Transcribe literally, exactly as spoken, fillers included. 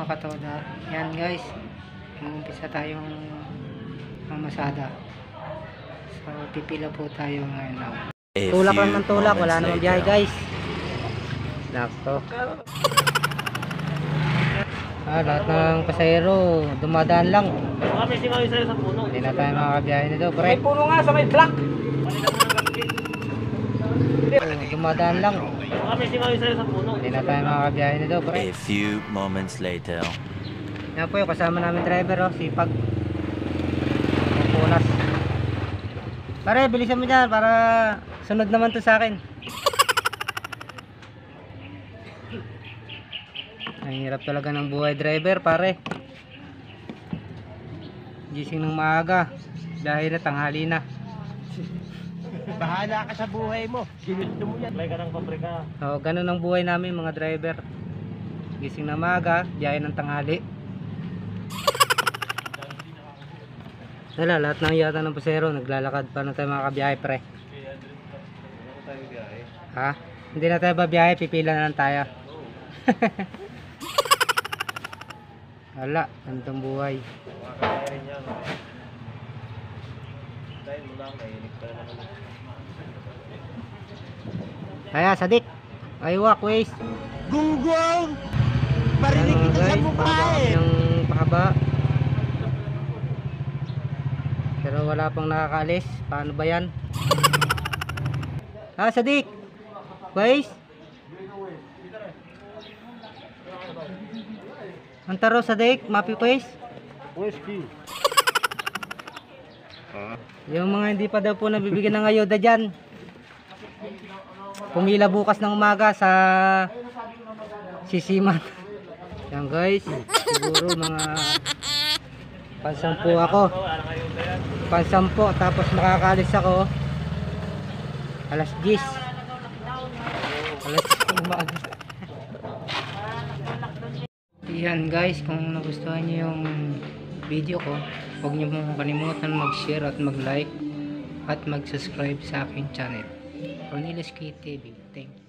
mga katoda. Yan guys, umpisa tayong mamasada. So pipila po tayo ngayon now. Tulak lang ng tulak, wala namang biyahe guys. Nako. Ah, lahat ng pasahero dumadaan lang. Kami singaw isa sa puno. Hindi na tayo makakabiyahe nito, pre. May puno nga sa may block. Oh, dumadaan lang. Kami singaw isa sa puno. Hindi na tayo makakabiyahe nito, pre. A few moments later. Yan po yung kasama namin driver, oh, sipag. Punas. Pare, bilisan mo dyan para sunod naman to sa akin. Ang hirap talaga ng buhay driver, pare. Gising ng maaga, dahil na tanghali na. Bahala ka sa buhay mo. Ginito mo yan. May ka ng pabrika. So, ganun ang buhay namin mga driver. Gising ng maaga, biyahe ng tanghali. Wala, lahat ng yata ng pasero naglalakad pa na tayo makakabiyahe, pre. Ha? Hindi na tayo babiyahe, pipila na lang tayo. Wala, ganitong buhay. Kaya, Sadik. Aywak, ways. Gunggong! Parinig kita sa mukha eh! Yung pahaba. Pero wala pang nakakaalis. Paano ba yan? Ah, Sadik! Ways? Antaro, Sadik, mapi ways? Whiskey. Yung mga hindi pa daw po nabibigyan ng ayuda dyan, pumila bukas ng umaga sa Sisiman. Yan guys, siguro mga pansampu ako. Pansampu, tapos makakalis ako alas diyes. Alas diyes ng umaga. Yan guys, kung nagustuhan nyo yung video ko, huwag nyo mong kalimutan mag-share at mag-like at mag-subscribe sa aking channel, Cornelius K T V. Thank you.